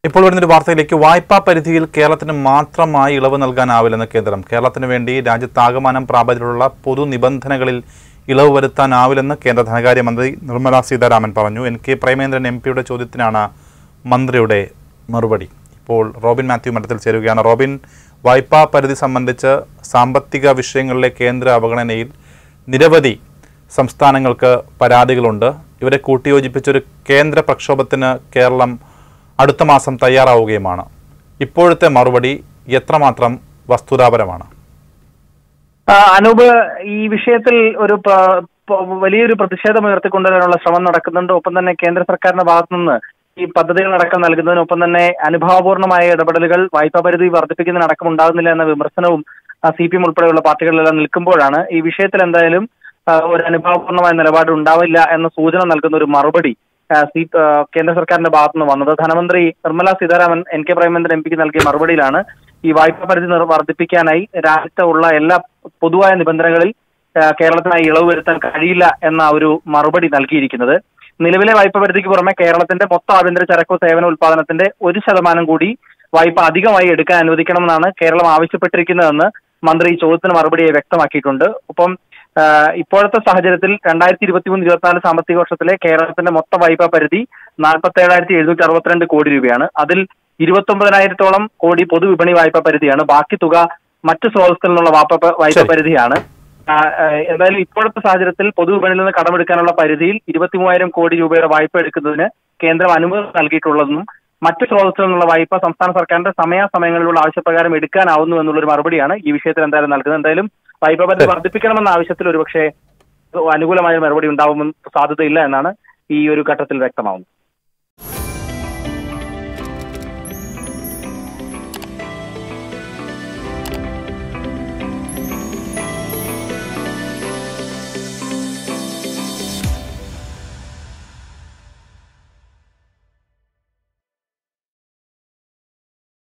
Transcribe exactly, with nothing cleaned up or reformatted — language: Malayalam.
ഇപ്പോൾ വരുന്നൊരു വാർത്തയിലേക്ക് വായ്പാ പരിധിയിൽ കേരളത്തിന് മാത്രമായി ഇളവ് നൽകാനാവില്ലെന്ന് കേന്ദ്രം. കേരളത്തിന് വേണ്ടി രാജ്യത്താകമാനം പ്രാബല്യത്തിലുള്ള പൊതു നിബന്ധനകളിൽ ഇളവ് വരുത്താനാവില്ലെന്ന് കേന്ദ്ര ധനകാര്യമന്ത്രി നിർമ്മല സീതാരാമൻ പറഞ്ഞു. എൻ കെ പ്രേമേന്ദ്രൻ എം പിയുടെ ചോദ്യത്തിനാണ് മന്ത്രിയുടെ മറുപടി. ഇപ്പോൾ റോബിൻ മാത്യു മഠത്തിൽ ചേരുകയാണ്. റോബിൻ, വായ്പാ പരിധി സംബന്ധിച്ച് സാമ്പത്തിക വിഷയങ്ങളിലെ കേന്ദ്ര അവഗണനയിൽ നിരവധി സംസ്ഥാനങ്ങൾക്ക് പരാതികളുണ്ട്. ഇവരെ കൂട്ടിയോജിപ്പിച്ചൊരു കേന്ദ്ര പ്രക്ഷോഭത്തിന് കേരളം അടുത്ത മാസം തയ്യാറാവുകയുമാണ്. ഇപ്പോഴത്തെ മറുപടി എത്രമാത്രം വസ്തുതാപരമാണ്? അനൂപ്, ഈ വിഷയത്തിൽ ഒരു വലിയൊരു പ്രതിഷേധം ഉയർത്തിക്കൊണ്ടുവരാനുള്ള ശ്രമം നടക്കുന്നുണ്ട്. ഒപ്പം തന്നെ കേന്ദ്ര സർക്കാരിന്റെ ഭാഗത്തു നിന്ന് ഈ പദ്ധതികളടക്കം നൽകുന്നതിനൊപ്പം തന്നെ അനുഭാവപൂർണമായ ഇടപെടലുകൾ വായ്പാ പരിധി വർദ്ധിപ്പിക്കുന്നതിനടക്കം ഉണ്ടാകുന്നില്ല എന്ന വിമർശനവും സി പി എം ഉൾപ്പെടെയുള്ള പാർട്ടികളിലെല്ലാം നിൽക്കുമ്പോഴാണ് ഈ വിഷയത്തിൽ എന്തായാലും ഒരു അനുഭാവപൂർണമായ നിലപാട് ഉണ്ടാവില്ല എന്ന സൂചന നൽകുന്ന ഒരു മറുപടി സി കേന്ദ്ര സർക്കാരിന്റെ ഭാഗത്തുനിന്ന് വന്നത്. ധനമന്ത്രി Nirmala Sitharaman N K Premachandran M പിക്ക് നൽകിയ മറുപടിയിലാണ് ഈ വായ്പാ പരിധി വർദ്ധിപ്പിക്കാനായി രാജ്യത്ത് ഉള്ള എല്ലാ പൊതുവായ നിബന്ധനകളിൽ കേരളത്തിനായി ഇളവ് വരുത്താൻ കഴിയില്ല എന്ന ഒരു മറുപടി നൽകിയിരിക്കുന്നത്. നിലവിലെ വായ്പാ പരിധിക്ക് പുറമെ കേരളത്തിന്റെ മൊത്തം ആഭ്യന്തര ചരക്കു സേവന ഉൽപാദനത്തിന്റെ ഒരു ശതമാനം കൂടി വായ്പ അധികമായി എടുക്കാൻ അനുവദിക്കണമെന്നാണ് കേരളം ആവശ്യപ്പെട്ടിരിക്കുന്നതെന്ന് മന്ത്രി ചോദ്യത്തിന് മറുപടിയായി വ്യക്തമാക്കിയിട്ടുണ്ട്. ഒപ്പം ഇപ്പോഴത്തെ സാഹചര്യത്തിൽ രണ്ടായിരത്തി ഇരുപത്തി മൂന്ന് ഇരുപത്തിനാല് സാമ്പത്തിക വർഷത്തിലെ കേരളത്തിന്റെ മൊത്ത വായ്പാ പരിധി നാൽപ്പത്തി ഏഴായിരത്തി എഴുന്നൂറ്റി അറുപത്തിരണ്ട് കോടി രൂപയാണ്. അതിൽ ഇരുപത്തി ഒമ്പതിനായിരത്തോളം കോടി പൊതുവിപണി വായ്പാ പരിധിയാണ്. ബാക്കി തുക മറ്റു സ്രോതസ്സിൽ നിന്നുള്ള വായ്പാ പരിധിയാണ്. എന്തായാലും ഇപ്പോഴത്തെ സാഹചര്യത്തിൽ പൊതുവിപണിയിൽ നിന്ന് കടമെടുക്കാനുള്ള പരിധിയിൽ ഇരുപത്തി മൂവായിരം കോടി രൂപയുടെ വായ്പ എടുക്കുന്നതിന് കേന്ദ്രം അനുമതി നൽകിയിട്ടുള്ളതെന്നും മറ്റു സ്രോതസ്സിൽ നിന്നുള്ള വായ്പ സംസ്ഥാന സർക്കാരിന്റെ സമയാസമയങ്ങളിലുള്ള ആവശ്യപ്രകാരം എടുക്കാനാവുന്നു എന്നുള്ളൊരു മറുപടിയാണ് ഈ വിഷയത്തിൽ എന്തായാലും നൽകുന്നത്. എന്തായാലും വായ്പാ പരിധി വർദ്ധിപ്പിക്കണമെന്ന ആവശ്യത്തിൽ ഒരുപക്ഷെ അനുകൂലമായ മറുപടി ഉണ്ടാവുമെന്ന് സാധ്യതയില്ല എന്നാണ് ഈ ഒരു ഘട്ടത്തിൽ വ്യക്തമാവുന്നത്.